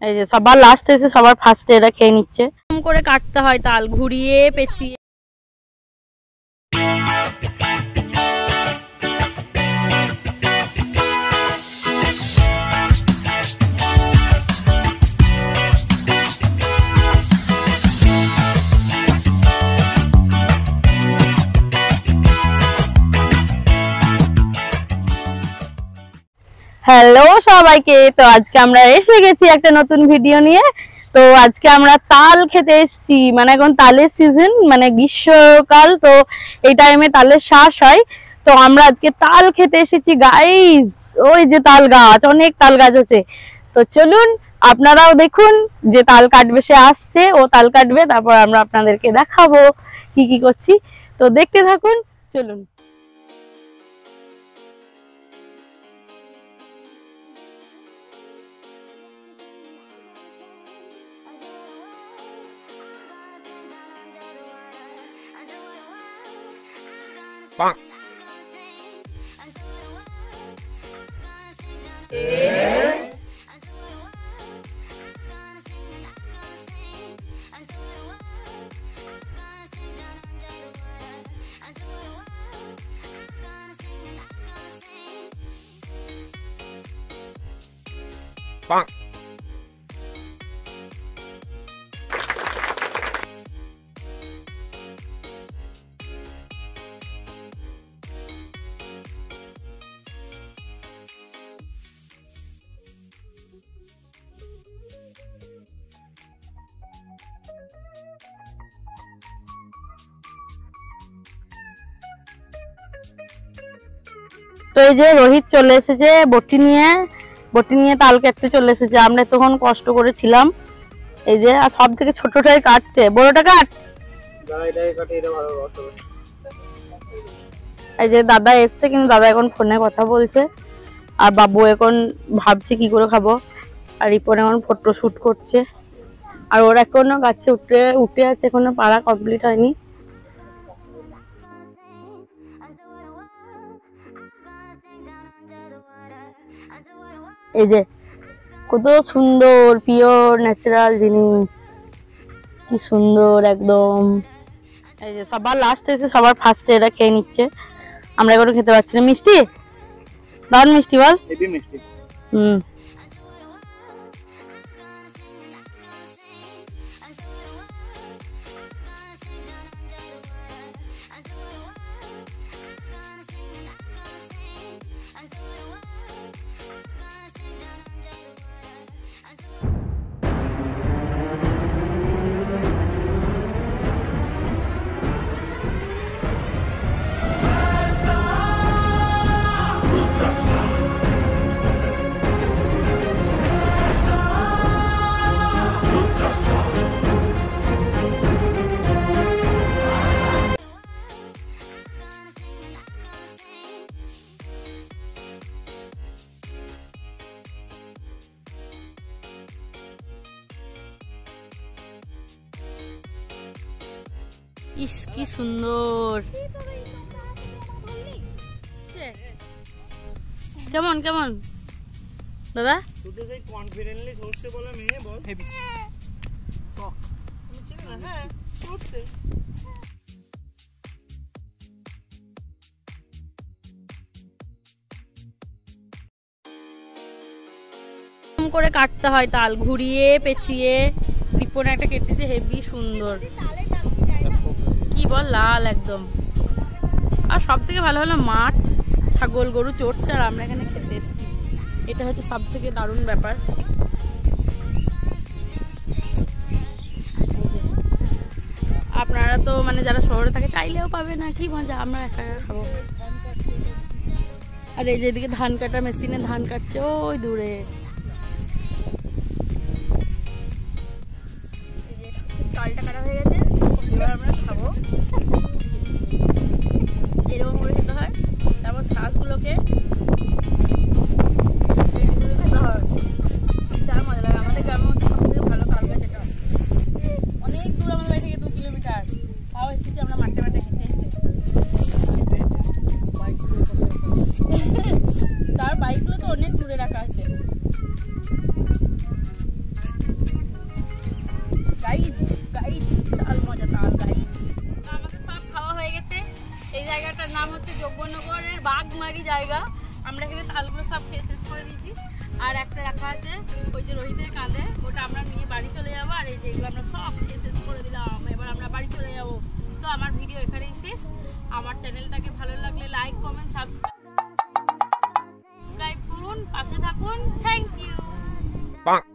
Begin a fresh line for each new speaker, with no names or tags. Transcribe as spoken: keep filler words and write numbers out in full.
এই যে সবার লাস্টে এসে সবার ফার্স্টে এরা খেয়ে নিচ্ছে। কম করে কাটতে হয় তাল, ঘুরিয়ে পেঁচিয়ে। হ্যালো সবাইকে, তো আজকে আমরা এসে গেছি একটা নতুন ভিডিও নিয়ে। তো আজকে আমরা তাল খেতে এসেছি, মানে এখন তালের সিজন, মানে গ্রীষ্মকাল, তো এই টাইমে তালের শ্বাস হয়। তো আমরা আজকে তাল খেতে এসেছি গাইস। ওই যে তাল গাছ, অনেক তাল গাছ আছে। তো চলুন আপনারাও দেখুন, যে তাল কাটবে সে আসছে, ও তাল কাটবে, তারপর আমরা আপনাদেরকে দেখাবো কি কি করছি। তো দেখতে থাকুন, চলুন।
Bonk. Bonk.
তো এই যে রোহিত চলে এসেছে বটি নিয়ে, বটি নিয়ে তাল কাটতে চলে এসেছে। আমরা তখন কষ্ট করেছিলাম। এই যে আর সব থেকে ছোটটাই কাটছে, বড়টা কাট। এই যে দাদা এসছে, কিন্তু দাদা এখন ফোনে কথা বলছে, আর বাবু এখন ভাবছে কি করে খাবো, আর রিপন এখন ফটো শুট করছে, আর ওরা এখনো গাছে উঠে উঠে আছে, এখনো পাড়া কমপ্লিট হয়নি। এই যে কত সুন্দর পিওর ন্যাচারাল জিনিস, কি সুন্দর একদম। এই যে সবার লাস্টে এসে সবার ফার্স্টে এরা খেয়ে নিচ্ছে, আমরা এখনো খেতে পারছি না। মিষ্টি, দারুণ মিষ্টি বল। হেভি মিষ্টি। হুম। ইস কি সুন্দর, কেমন কেমন দাদা?
তুই তো সেই কনফিডেন্টলি সরষে বলে মেয়ে বল হেভি তো আমি চিনি না। হ্যাঁ সরষে
কম করে কাটতে হয় তাল, ঘুরিয়ে পেঁচিয়ে। রিপন একটা কেটেছে হেভি সুন্দর, কি বল লাল একদম। আর সব থেকে ভালো হলো মাঠ, ছাগল গরু চড়ছে, আর আমরা এখানে খেতে এসেছি। এটা হচ্ছে সব থেকে দারুণ ব্যাপার। আপনারা তো মানে যারা শহরে থাকে চাইলেও পাবে না, কি মজা, আমরা একা একা খাবো। আর এই যে এদিকে ধান কাটার মেশিনে ধান কাটছে ওই দূরে। চালটা কাটা হয়ে গেছে, এবার আমরা খাবো। এরকম করে খেতে হয়, তারপর শাকগুলোকে খেতে হয়, তার মজা লাগে। আমাদের গ্রামের মধ্যে সব থেকে ভালো তাল গাছ এটা, অনেক দূর আমাদের বাড়ি থেকে, দু কিলোমিটার। তাও এসেছি আমরা মাঠে মাঠে খেতে হেঁটে। তার বাইকগুলো তো অনেক দূরে রাখা আছে। জায়গাটার নাম হচ্ছে যোগ্যনগরের বাগমারি জায়গা। আমরা এখানে তালগুলো সব খেয়ে শেষ করে দিয়েছি। আর একটা রাখা আছে ওই যে রোহিতের কাঁধে, ওটা আমরা নিয়ে বাড়ি চলে যাবো। আর এই যে এগুলো আমরা সব খেয়ে শেষ করে দিলাম, এবার আমরা বাড়ি চলে যাবো। তো আমার ভিডিও এখানেই শেষ। আমার চ্যানেলটাকে ভালো লাগলে লাইক কমেন্ট সাবস্ক্রাইব করুন, পাশে থাকুন। Thank you.
bonk.